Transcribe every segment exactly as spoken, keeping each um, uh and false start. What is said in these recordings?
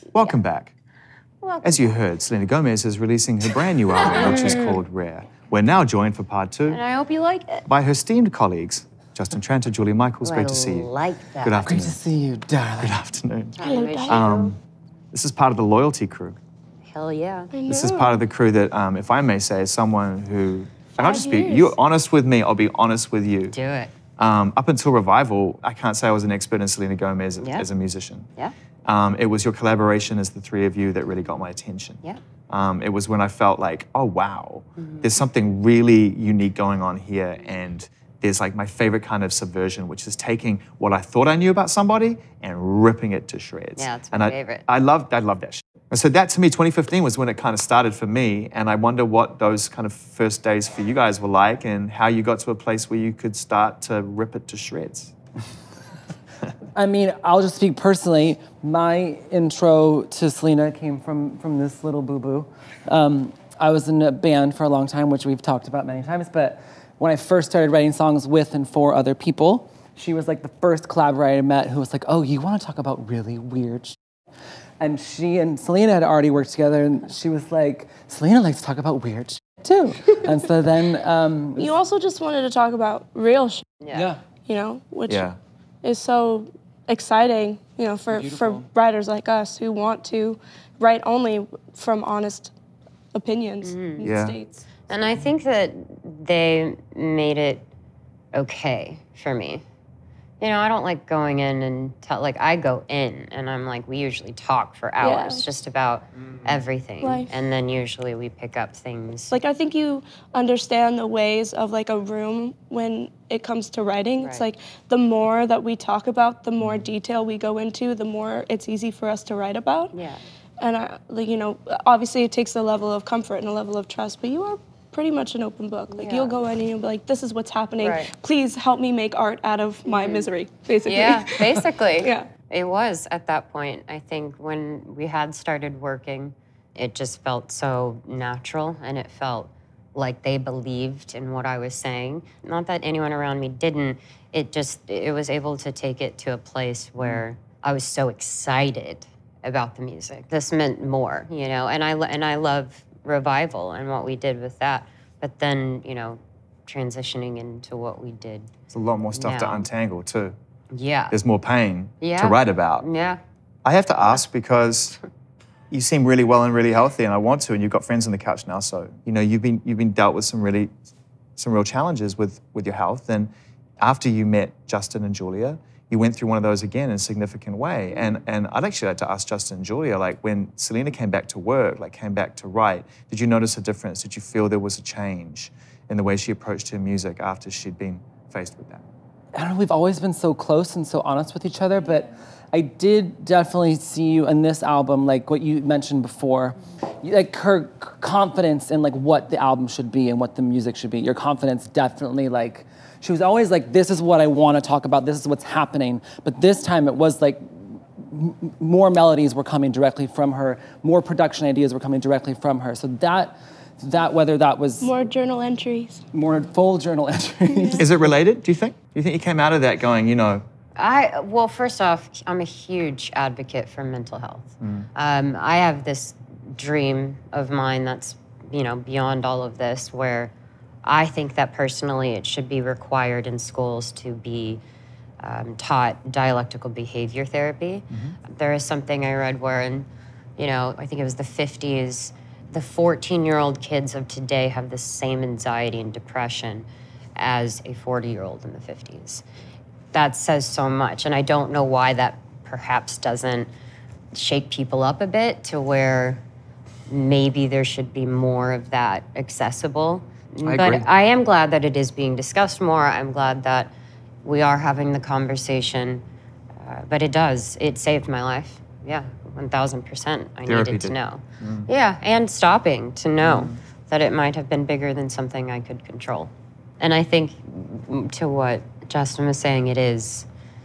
Welcome yeah. back. Welcome As you back. heard, Selena Gomez is releasing her brand new album, which is called Rare. We're now joined for part two. And I hope you like it. By her esteemed colleagues, Justin Tranter, Julia Michaels. Oh, great I to see you. like that. Good afternoon. Great to see you, darling. Good afternoon. Hello, darling. Um, this is part of the Loyalty crew. Hell yeah. This is part of the crew that, um, if I may say, is someone who, and I'll just be, you're honest with me, I'll be honest with you. Do it. Um, up until Revival, I can't say I was an expert in Selena Gomez yeah. as a musician. Yeah. Um, it was your collaboration as the three of you that really got my attention. Yeah. Um, it was when I felt like, oh, wow, Mm-hmm. there's something really unique going on here. And there's like my favorite kind of subversion, which is taking what I thought I knew about somebody and ripping it to shreds. Yeah, it's my and I, favorite. I loved, I loved that shit. And so that, to me, twenty fifteen was when it kind of started for me. And I wonder what those kind of first days for you guys were like and how you got to a place where you could start to rip it to shreds. I mean, I'll just speak personally. My intro to Selena came from, from this little boo-boo. Um, I was in a band for a long time, which we've talked about many times, but when I first started writing songs with and for other people, she was like the first collaborator I met who was like, oh, you want to talk about really weird shit? And she and Selena had already worked together, and she was like, Selena likes to talk about weird shit too. And so then... Um, you also just wanted to talk about real shit. Yeah. yeah. You know, which Yeah. is so exciting, you know, for, for Beautiful. writers like us who want to write only from honest opinions and Yeah. states. And I think that they made it okay for me. You know, I don't like going in and tell, like, I go in and I'm like, we usually talk for hours Yeah. just about everything. Life. And then usually we pick up things. Like, I think you understand the ways of, like, a room when it comes to writing. It's Right. like, the more that we talk about, the more detail we go into, the more it's easy for us to write about. Yeah. And, I, like, you know, obviously it takes a level of comfort and a level of trust, but you are pretty much an open book. Like, Yeah. you'll go in and you'll be like, this is what's happening. Right. Please help me make art out of my misery, basically. Yeah, basically. Yeah. It was at that point. I think when we had started working, it just felt so natural and it felt like they believed in what I was saying. Not that anyone around me didn't. It just, it was able to take it to a place where I was so excited about the music. This meant more, you know, and I, and I love Revival and what we did with that. But then, you know, transitioning into what we did. There's a lot more stuff to now. untangle too. Yeah. There's more pain Yeah. to write about. Yeah. I have to ask because you seem really well and really healthy, and I want to, and you've got friends on the couch now, so you know you've been you've been dealt with some really some real challenges with with your health. And after you met Justin and Julia, you went through one of those again in a significant way. And and I'd actually like to ask Justin and Julia, like when Selena came back to work, like came back to write, did you notice a difference? Did you feel there was a change in the way she approached her music after she'd been faced with that? I don't know, we've always been so close and so honest with each other, but I did definitely see you in this album, like what you mentioned before, like her confidence in like what the album should be and what the music should be. Your confidence definitely like, she was always like, this is what I want to talk about, this is what's happening. But this time it was like, m- more melodies were coming directly from her, more production ideas were coming directly from her. So that, that whether that was More journal entries. more full journal entries. Is it related, do you think? Do you think you came out of that going, you know, I, well, first off, I'm a huge advocate for mental health. Um, I have this dream of mine that's, you know, beyond all of this, where I think that personally it should be required in schools to be um, taught dialectical behavior therapy. There is something I read where in, you know, I think it was the fifties, the fourteen-year-old kids of today have the same anxiety and depression as a forty-year-old in the fifties. That says so much, and I don't know why that perhaps doesn't shake people up a bit to where maybe there should be more of that accessible. I but agree. I am glad that it is being discussed more. I'm glad that we are having the conversation, uh, but it does. It saved my life. Yeah, one thousand percent. I Therapy needed to did. know. Yeah, and stopping to know that it might have been bigger than something I could control. And I think mm, to what Justin was saying, it is,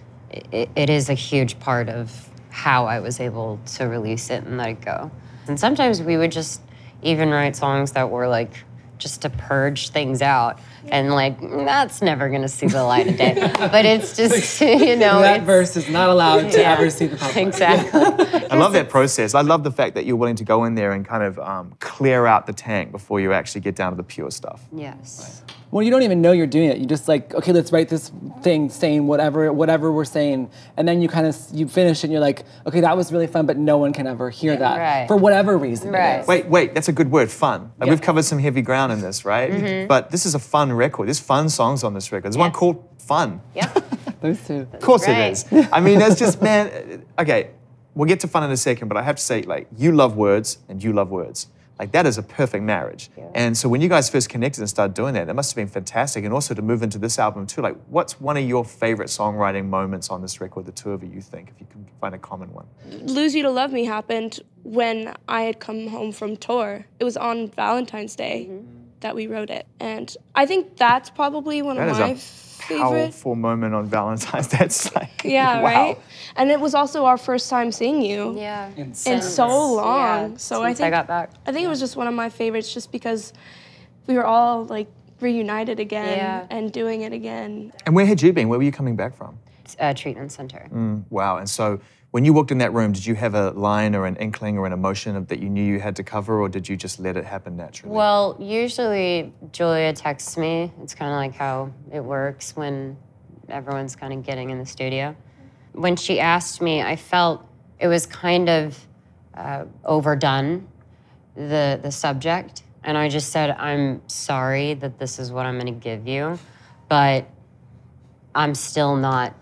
it, it is a huge part of how I was able to release it and let it go. And sometimes we would just even write songs that were like just to purge things out. And like, that's never gonna see the light of day. But it's just, you know. That it's, verse is not allowed to yeah, ever see the public. Exactly. I love that process. I love the fact that you're willing to go in there and kind of um, clear out the tank before you actually get down to the pure stuff. Yes. Well, you don't even know you're doing it. You just like, okay, let's write this thing saying whatever whatever we're saying. And then you kind of, you finish and you're like, okay, that was really fun, but no one can ever hear that. Right. For whatever reason Right. it is. Wait, wait, that's a good word, fun. Like, Yeah. we've covered some heavy ground in this, right? Mm-hmm. But this is a fun record. There's fun songs on this record. There's one Yeah. called Fun. Yep. Those two. Of course Right. it is. I mean, that's just, man, okay, we'll get to fun in a second, but I have to say, like, you love words and you love words. Like, that is a perfect marriage. Yeah. And so when you guys first connected and started doing that, that must have been fantastic. And also to move into this album too, like, what's one of your favorite songwriting moments on this record, the two of you, you think, if you can find a common one? Lose You to Love Me happened when I had come home from tour. It was on Valentine's Day that we wrote it. And I think that's probably one That of is my a favorite. powerful moment on Valentine's. That's like, Yeah, wow. right? And it was also our first time seeing you. Yeah. In Since- so long. Yeah, so I since think I got back. I think it was just one of my favorites just because we were all like reunited again Yeah. and doing it again. And where had you been? Where were you coming back from? Uh, treatment center. Wow. And so when you walked in that room, did you have a line or an inkling or an emotion of, that you knew you had to cover, or did you just let it happen naturally? Well, usually Julia texts me. It's kind of like how it works when everyone's kind of getting in the studio. When she asked me, I felt it was kind of uh, overdone, the, the subject. And I just said, I'm sorry that this is what I'm going to give you, but I'm still not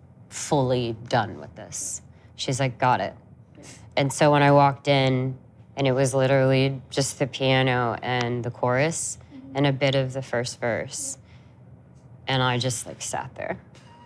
fully done with this. She's like, got it. And so when I walked in, and it was literally just the piano and the chorus and a bit of the first verse, and I just like sat there.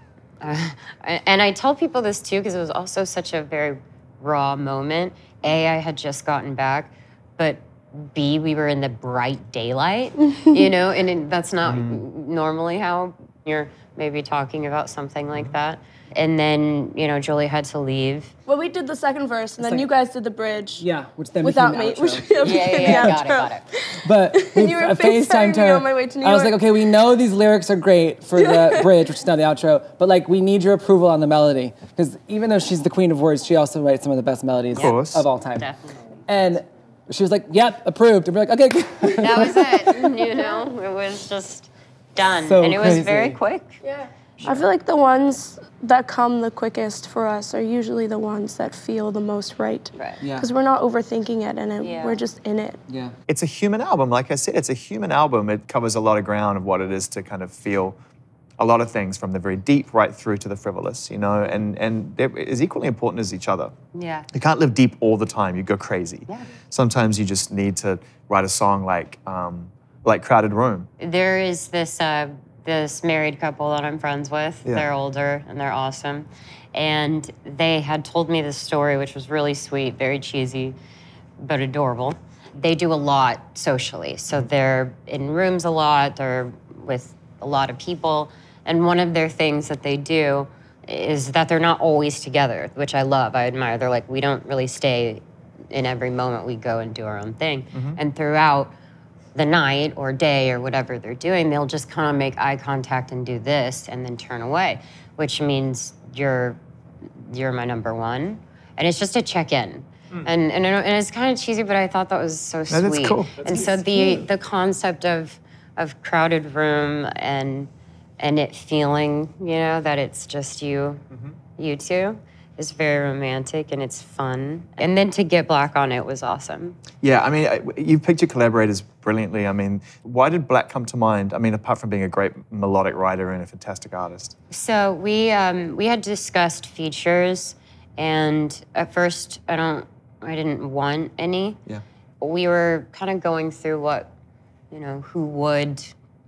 Uh, and I tell people this too because it was also such a very raw moment. A, I had just gotten back, but B, we were in the bright daylight, you know, and it, that's not normally how you're maybe talking about something like that. And then, you know, Julie had to leave. Well, we did the second verse, and then like- you guys did the bridge. Yeah, which then Without became me. the Which outro. became Yeah, yeah, the yeah, got it, outro. got it. But we you were uh, FaceTiming FaceTimed me her. on my way to New I was like, York. okay, we know these lyrics are great for the bridge, which is now the outro, but like we need your approval on the melody. Because even though she's the queen of words, she also writes some of the best melodies Of course. of all time. Definitely. And she was like, yep, approved. And we're like, okay, good. That was it, you know? It was just done. So and it was crazy. very quick. Yeah. I feel like the ones that come the quickest for us are usually the ones that feel the most right. Right. Yeah. Because we're not overthinking it, and it, Yeah. we're just in it. Yeah. It's a human album. Like I said, it's a human album. It covers a lot of ground of what it is to kind of feel a lot of things from the very deep right through to the frivolous, you know, and, and they're as equally important as each other. Yeah. You can't live deep all the time. You go crazy. Yeah. Sometimes you just need to write a song like um, like Crowded Room. There is this uh, this married couple that I'm friends with. Yeah. They're older and they're awesome. And they had told me this story, which was really sweet, very cheesy, but adorable. They do a lot socially. So they're in rooms a lot, they're with a lot of people. And one of their things that they do is that they're not always together, which I love, I admire. They're like, we don't really stay in every moment, we go and do our own thing. And throughout the night or day or whatever they're doing, they'll just kind of make eye contact and do this and then turn away, which means you're you're my number one. And it's just a check-in. And, and, I know- and it's kind of cheesy, but I thought that was so sweet. No, that's cool. And so the the concept of of crowded room and and it feeling, you know, that it's just you, you two, is very romantic and it's fun. And then to get Black on it was awesome. Yeah, I mean, I- you picked your collaborators brilliantly. I mean, why did Black come to mind? I mean, apart from being a great melodic writer and a fantastic artist. So we um, we had discussed features, and at first I don't I didn't want any. Yeah. We were kind of going through what, you know, who would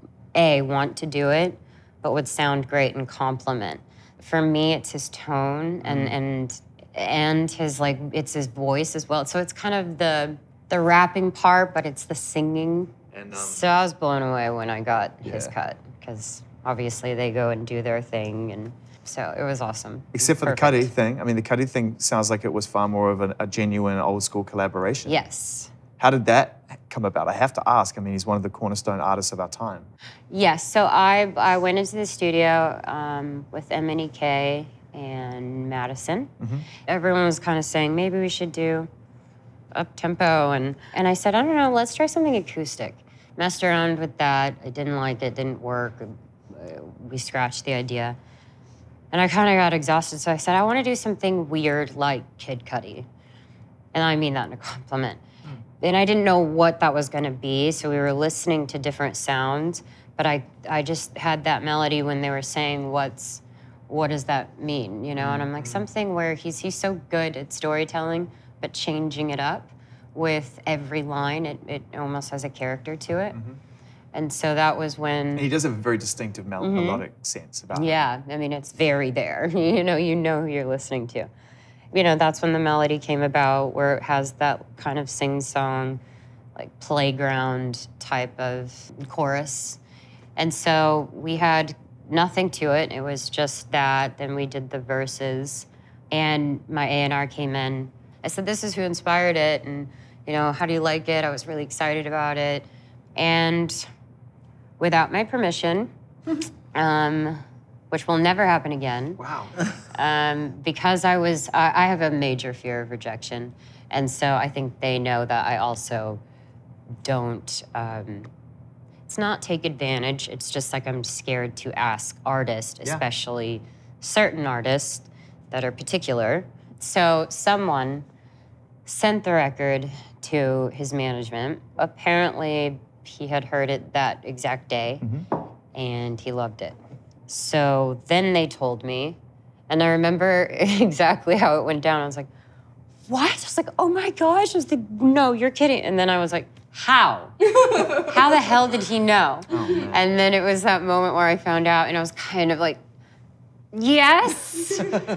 A, want to do it, but would sound great and complement. For me, it's his tone and and and his like it's his voice as well. So it's kind of the the rapping part, but it's the singing. And, um, so I was blown away when I got his Yeah. cut because obviously they go and do their thing, and so it was awesome. Except for Perfect. the Cuddy thing. I mean, the Cuddy thing sounds like it was far more of a, a genuine old school collaboration. Yes. How did that come about? I have to ask. I mean, he's one of the cornerstone artists of our time. Yes, so I, I went into the studio um, with M N E K and Madison. Mm-hmm. Everyone was kind of saying, maybe we should do up-tempo. And, and I said, I don't know, let's try something acoustic. Messed around with that. I didn't like it, didn't work. We scratched the idea. And I kind of got exhausted, so I said, I want to do something weird like Kid Cudi. And I mean that in a compliment. Mm. And I didn't know what that was going to be, so we were listening to different sounds, but I, I just had that melody when they were saying, what's, what does that mean, you know? Mm. And I'm like, something where he's, he's so good at storytelling, but changing it up with every line, it, it almost has a character to it. Mm-hmm. And so that was when... And he does have a very distinctive mel- mm-hmm. melodic sense about yeah, it. Yeah, I mean, it's very there. you know, you know who you're listening to. You know, that's when the melody came about, where it has that kind of sing-song, like playground type of chorus. And so we had nothing to it. It was just that. Then we did the verses. And my A and R came in. I said, this is who inspired it. And, you know, how do you like it? I was really excited about it. And without my permission, um, which will never happen again. Wow. um, because I was, I, I have a major fear of rejection. And so I think they know that I also don't, um, it's not take advantage, it's just like I'm scared to ask artists, especially yeah. certain artists that are particular. So someone sent the record to his management. Apparently, he had heard it that exact day, mm-hmm. and he loved it. So then they told me, and I remember exactly how it went down. I was like, what? I was like, oh my gosh. I was like, no, you're kidding. And then I was like, how? How the hell did he know? Oh, and then it was that moment where I found out, and I was kind of like, yes,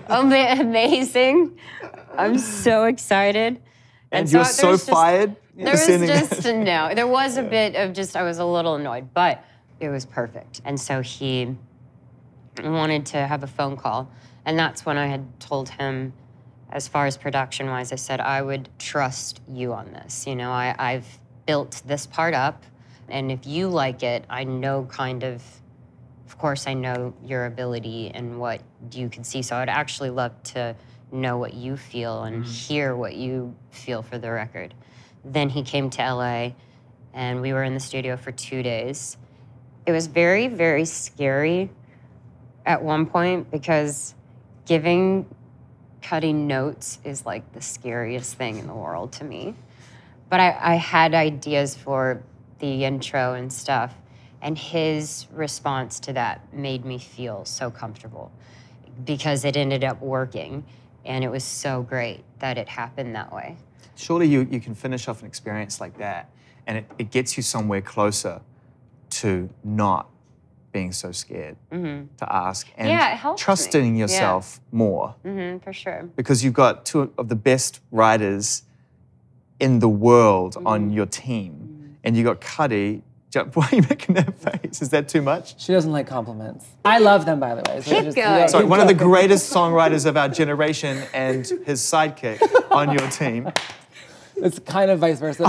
amazing. I'm so excited. And, and so you're so just, fired? There was just a no. There was a yeah. bit of just, I was a little annoyed, but it was perfect. And so he wanted to have a phone call. And that's when I had told him, as far as production-wise, I said, I would trust you on this. You know, I, I've built this part up, and if you like it, I know kind of, of course, I know your ability and what you can see. So I'd actually love to know what you feel and mm. hear what you feel for the record. Then he came to L A, and we were in the studio for two days. It was very, very scary at one point because giving Cudi notes is like the scariest thing in the world to me. But I, I had ideas for the intro and stuff, and his response to that made me feel so comfortable because it ended up working, and it was so great that it happened that way. Surely you, you can finish off an experience like that, and it, it gets you somewhere closer to not being so scared mm-hmm. to ask and yeah, it helps trusting me. yourself yeah. more. Mm-hmm, for sure. Because you've got two of the best writers in the world mm-hmm. on your team, mm-hmm. and you got Cudi. Why are you making that face? Is that too much? She doesn't like compliments. I love them, by the way. So Keep just, going. Sorry, one of the greatest songwriters of our generation and his sidekick on your team. It's kind of vice versa.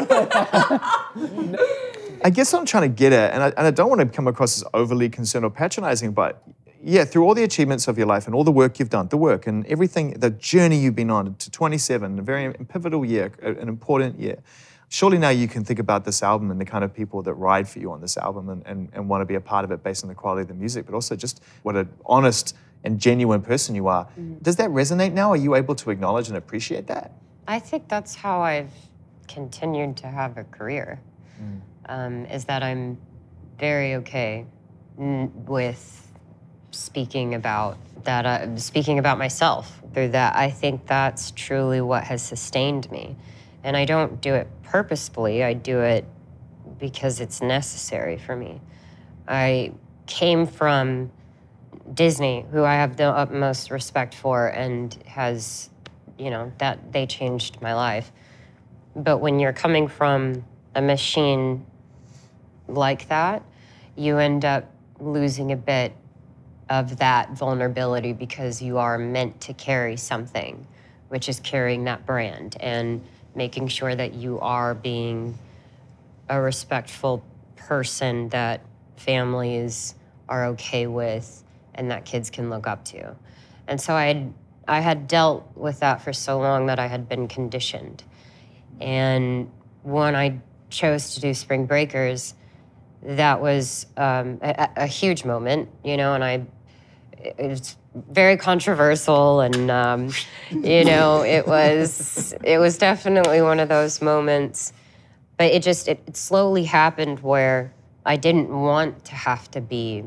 I guess what I'm trying to get at, and I, and I don't want to come across as overly concerned or patronizing, but yeah, through all the achievements of your life and all the work you've done, the work and everything, the journey you've been on to twenty-seven, a very pivotal year, an important year, surely now you can think about this album and the kind of people that ride for you on this album and, and, and want to be a part of it based on the quality of the music, but also just what an honest and genuine person you are. Mm. Does that resonate now? Are you able to acknowledge and appreciate that? I think that's how I've continued to have a career, mm. um, is that I'm very okay n- with speaking about that, uh, speaking about myself through that. I think that's truly what has sustained me. And I don't do it purposefully, I do it because it's necessary for me. I came from Disney, who I have the utmost respect for and has, you know, that they changed my life. But when you're coming from a machine like that, you end up losing a bit of that vulnerability because you are meant to carry something, which is carrying that brand and making sure that you are being a respectful person that families are okay with and that kids can look up to. And so I had, I had dealt with that for so long that I had been conditioned. And when I chose to do Spring Breakers, that was um, a, a huge moment, you know, and I, it was very controversial, and um, you know, it was, it was definitely one of those moments. But it just, it, it slowly happened where I didn't want to have to be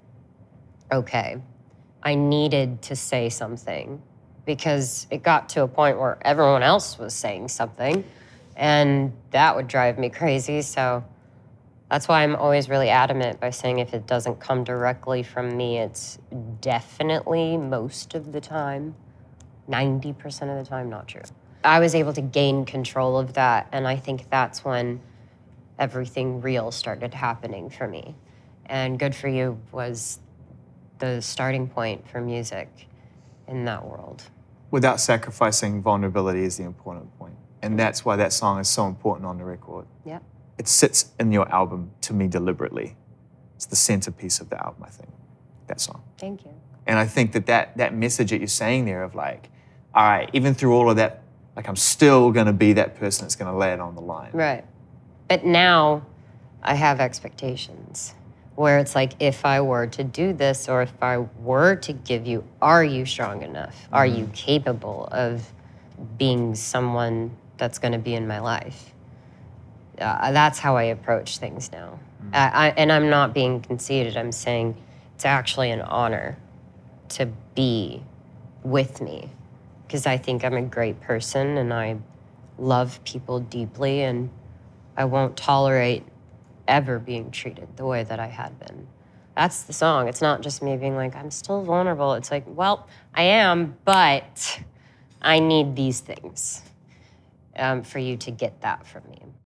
okay. I needed to say something because it got to a point where everyone else was saying something, and that would drive me crazy. So that's why I'm always really adamant by saying if it doesn't come directly from me, it's definitely most of the time, ninety percent of the time, not true. I was able to gain control of that, and I think that's when everything real started happening for me. And Good For You was the starting point for music in that world. Without sacrificing vulnerability is the important point. And that's why that song is so important on the record. Yep. It sits in your album, to me, deliberately. It's the centerpiece of the album, I think, that song. Thank you. And I think that that, that message that you're saying there of like, all right, even through all of that, like I'm still gonna be that person that's gonna lay it on the line. Right. But now I have expectations where it's like, if I were to do this, or if I were to give you, are you strong enough? Mm-hmm. Are you capable of being someone that's gonna be in my life? Uh, that's how I approach things now. Mm-hmm. I, I, and I'm not being conceited. I'm saying it's actually an honor to be with me, because I think I'm a great person and I love people deeply, and I won't tolerate ever being treated the way that I had been. That's the song. It's not just me being like, I'm still vulnerable. It's like, well, I am, but I need these things um, for you to get that from me.